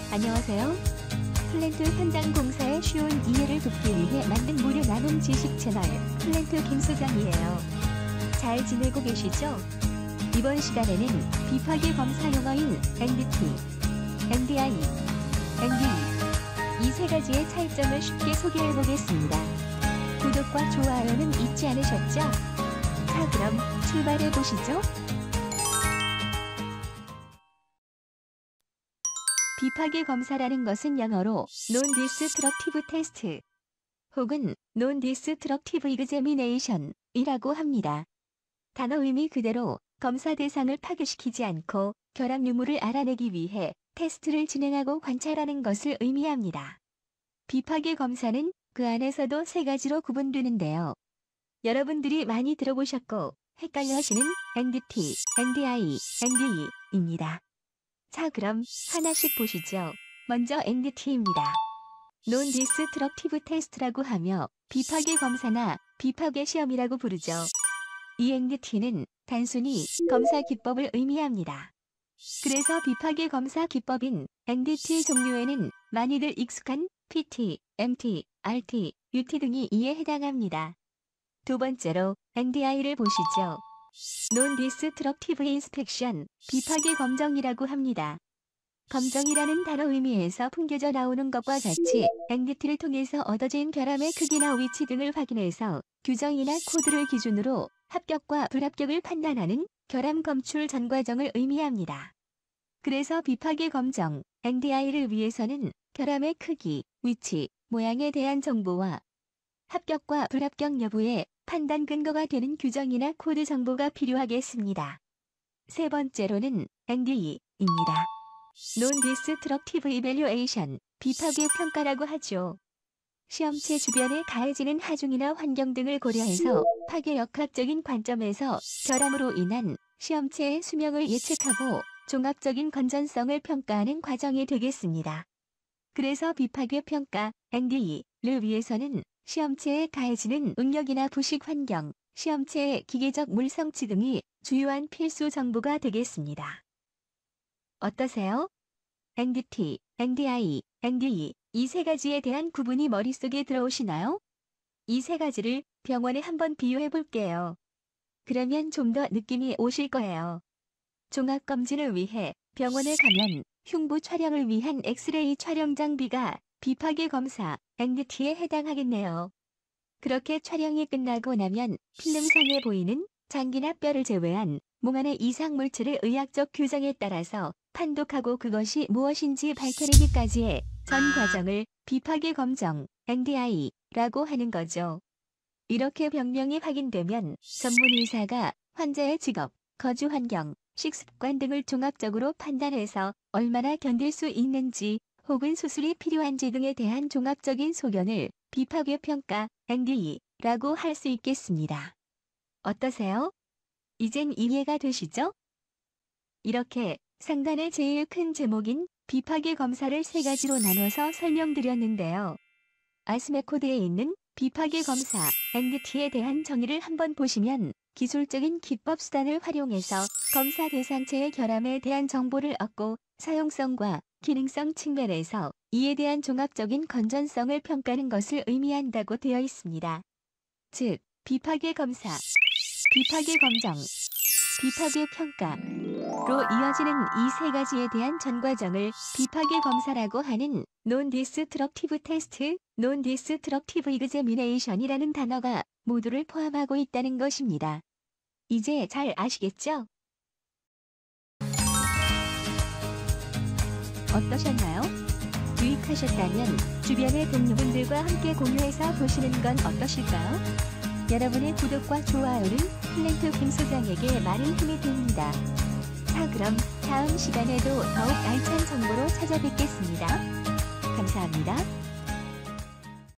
안녕하세요. 플랜트 현장 공사의 쉬운 이해를 돕기 위해 만든 무료 나눔 지식 채널 플랜트 김소장이에요. 잘 지내고 계시죠? 이번 시간에는 비파기 검사 용어인 NDT, NDI, NDE 이 세 가지의 차이점을 쉽게 소개해 보겠습니다. 구독과 좋아요는 잊지 않으셨죠? 자, 그럼 출발해 보시죠. 비파기 검사라는 것은 영어로 Non-Destructive Test 혹은 Non-Destructive Examination 이라고 합니다. 단어 의미 그대로 검사 대상을 파괴시키지 않고 결합 유무를 알아내기 위해 테스트를 진행하고 관찰하는 것을 의미합니다. 비파기 검사는 그 안에서도 세 가지로 구분되는데요. 여러분들이 많이 들어보셨고 헷갈려하시는 NDT, NDI, NDE입니다. 자, 그럼 하나씩 보시죠. 먼저 NDT입니다. Non-Destructive Test라고 하며 비파기 검사나 비파괴 시험이라고 부르죠. 이 NDT는 단순히 검사 기법을 의미합니다. 그래서 비파기 검사 기법인 NDT 종류에는 많이들 익숙한 PT, MT, RT, UT 등이 이에 해당합니다. 두 번째로 NDI를 보시죠. Non-Destructive Inspection, 비파기 검정이라고 합니다. 검정이라는 단어 의미에서 풍겨져 나오는 것과 같이 NDT를 통해서 얻어진 결함의 크기나 위치 등을 확인해서 규정이나 코드를 기준으로 합격과 불합격을 판단하는 결함 검출 전 과정을 의미합니다. 그래서 비파기 검정, NDI를 위해서는 결함의 크기, 위치, 모양에 대한 정보와 합격과 불합격 여부의 판단 근거가 되는 규정이나 코드 정보가 필요하겠습니다. 세 번째로는 NDE입니다. Non-Destructive Evaluation, 비파괴 평가라고 하죠. 시험체 주변에 가해지는 하중이나 환경 등을 고려해서 파괴 역학적인 관점에서 결함으로 인한 시험체의 수명을 예측하고 종합적인 건전성을 평가하는 과정이 되겠습니다. 그래서 비파괴 평가, NDE를 위해서는 시험체에 가해지는 응력이나 부식 환경, 시험체의 기계적 물 성치 등이 주요한 필수 정보가 되겠습니다. 어떠세요? NDT, NDI, NDE 이 세 가지에 대한 구분이 머릿속에 들어오시나요? 이 세 가지를 병원에 한번 비유해 볼게요. 그러면 좀 더 느낌이 오실 거예요. 종합검진을 위해 병원에 가면 흉부 촬영을 위한 엑스레이 촬영 장비가 비파기 검사, NDT에 해당하겠네요. 그렇게 촬영이 끝나고 나면 필름상에 보이는 장기나 뼈를 제외한 몸 안의 이상 물질을 의학적 규정에 따라서 판독하고 그것이 무엇인지 밝혀내기까지의 전 과정을 비파기 검정, NDI라고 하는 거죠. 이렇게 병명이 확인되면 전문 의사가 환자의 직업, 거주 환경, 식습관 등을 종합적으로 판단해서 얼마나 견딜 수 있는지 혹은 수술이 필요한지 등에 대한 종합적인 소견을 비파괴 평가, NDE라고 할 수 있겠습니다. 어떠세요? 이젠 이해가 되시죠? 이렇게 상단의 제일 큰 제목인 비파괴 검사를 세 가지로 나눠서 설명드렸는데요. 아스메 코드에 있는 비파괴 검사, NDT에 대한 정의를 한번 보시면 기술적인 기법 수단을 활용해서 검사 대상체의 결함에 대한 정보를 얻고 사용성과 기능성 측면에서 이에 대한 종합적인 건전성을 평가하는 것을 의미한다고 되어 있습니다. 즉, 비파괴 검사, 비파괴 검정, 비파괴 평가로 이어지는 이 세 가지에 대한 전 과정을 비파괴 검사라고 하는 Non-Destructive Test, Non-Destructive Examination이라는 단어가 모두를 포함하고 있다는 것입니다. 이제 잘 아시겠죠? 어떠셨나요? 유익하셨다면 주변의 동료분들과 함께 공유해서 보시는 건 어떠실까요? 여러분의 구독과 좋아요는 플랜트 김소장에게 많은 힘이 됩니다. 자, 그럼 다음 시간에도 더욱 알찬 정보로 찾아뵙겠습니다. 감사합니다.